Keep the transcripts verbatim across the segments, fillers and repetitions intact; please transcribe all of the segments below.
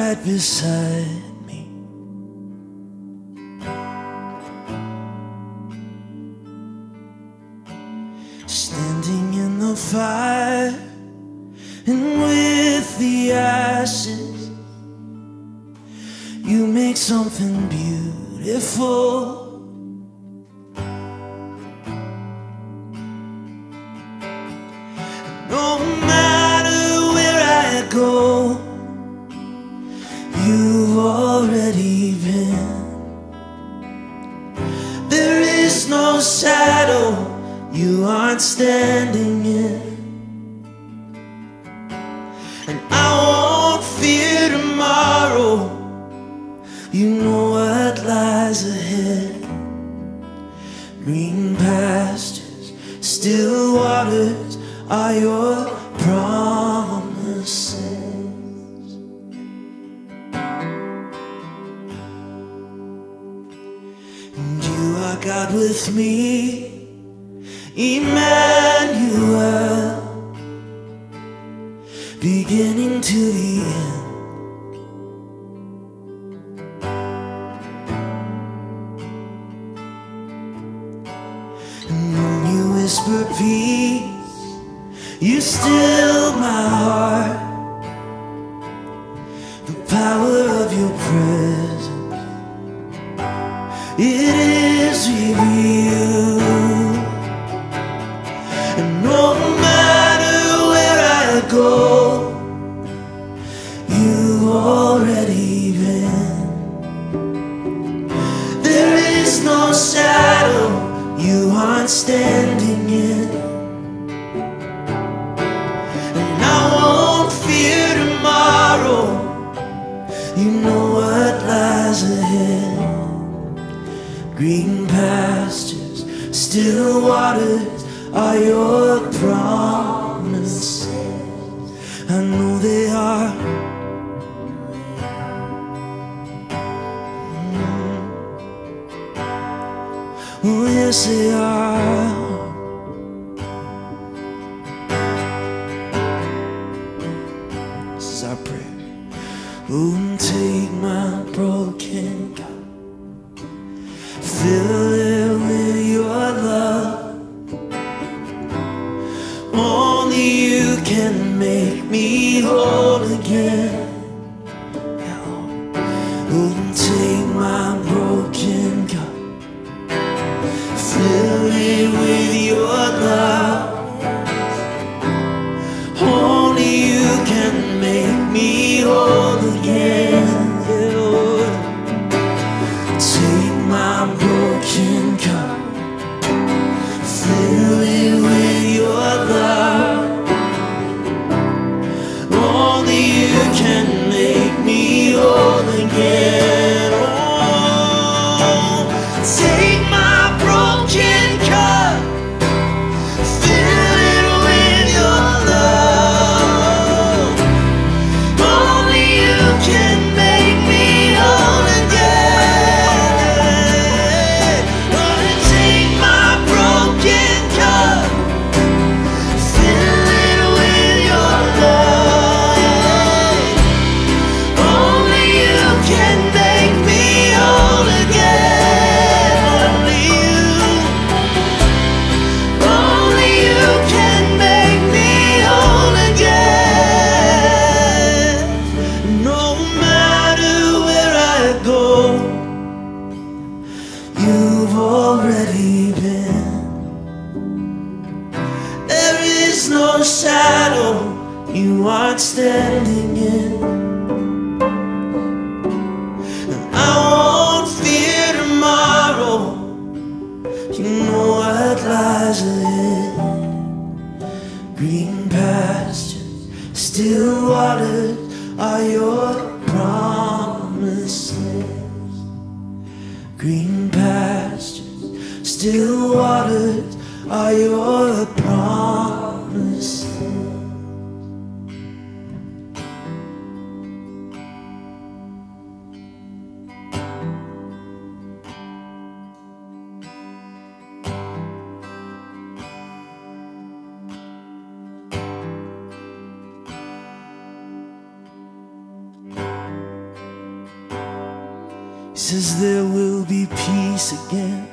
right beside me. Standing in the fire and with the ashes, you make something beautiful. No matter where I go, you've already been. There is no shadow you aren't standing in. And I won't fear tomorrow, you know what lies ahead. Green pastures, still waters are your promises. And you are God with me, Emmanuel, beginning to the end. And when you whisper peace, you still my heart. The power of your presence, it is revealed. And no matter where I go, you've already been. There is no shadow you aren't standing in. And I won't fear tomorrow, you know what lies ahead. Green pastures, still waters are your promises. I know they are. Mm. Oh yes they are. This is our prayer. Oh, take my broken cup, fill it with your love. Only you can make me whole again. Oh, take my broken cup, fill it with your love. Only you can make me whole again. Take my broken cup, fill it with your love. Only you can make me whole again. Oh, take my broken cup, fill it with your love. Only you can make me whole again. Oh, take my broken cup, fill it with your love. Only you can make me whole again. Only you, only you can make me whole again. No matter where I go, you've already been. There is no shadow you aren't standing in. And I won't fear tomorrow, you know what lies ahead. Green pastures, still waters are your promises. Green pastures, still waters are your promises. says there will be peace again.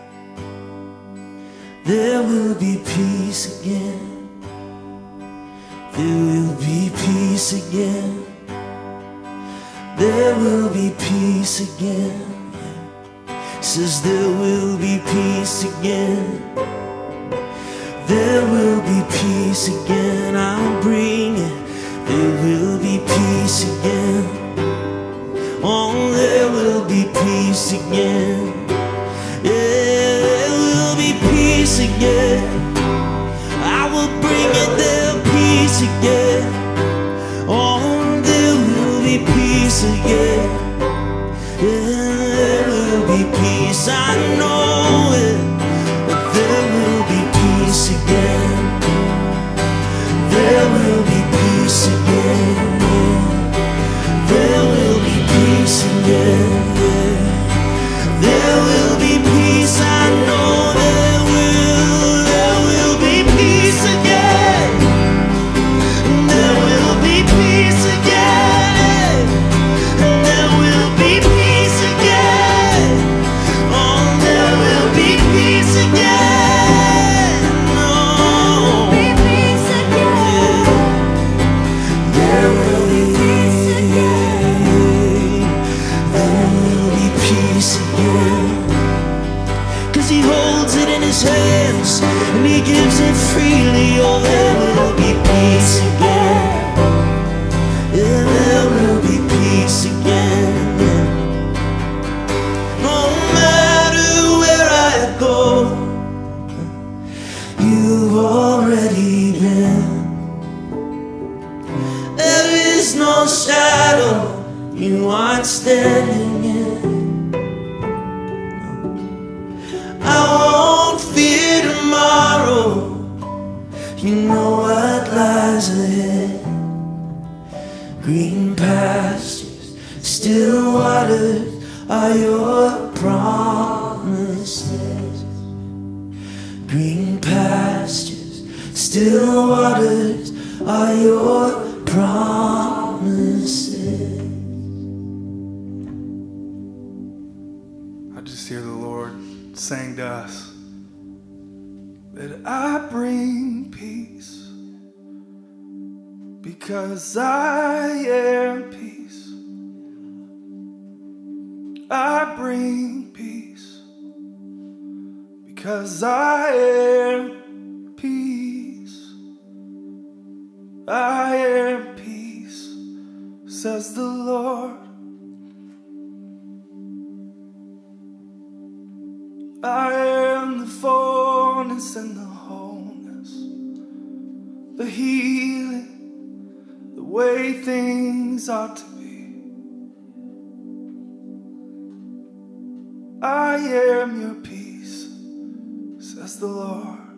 There will be peace again. There will be peace again. There will be peace again. Says there will be peace again. There will be peace again. I'll bring it. There will be peace again. Oh, there will be peace again. Yeah, there will be peace again. I will bring it. There peace again. Oh, there will be peace again. Yeah, there will be peace. I know it. But there will be peace again. There will be peace again. There will be peace again. There will be peace. I know there will. There will be peace again. There will be peace again. There will be peace again. Oh, there will be peace again. Oh, there will be peace again. There will be peace again. There will be peace again. 'Cause he holds it in his hands and he gives it freely. Oh, there will be peace again. Yeah, there will be peace again. No matter where I go, you've already been. There is no shadow you aren't standing in. I won't fear tomorrow. You know what lies ahead. Green pastures, still waters are your promises. Green pastures, still waters are your promises. I just hear the Lord saying to us that I bring peace because I am peace. I bring peace because I am peace. I am peace, says the Lord. I am the fullness and the wholeness, the healing, the way things ought to be. I am your peace, says the Lord.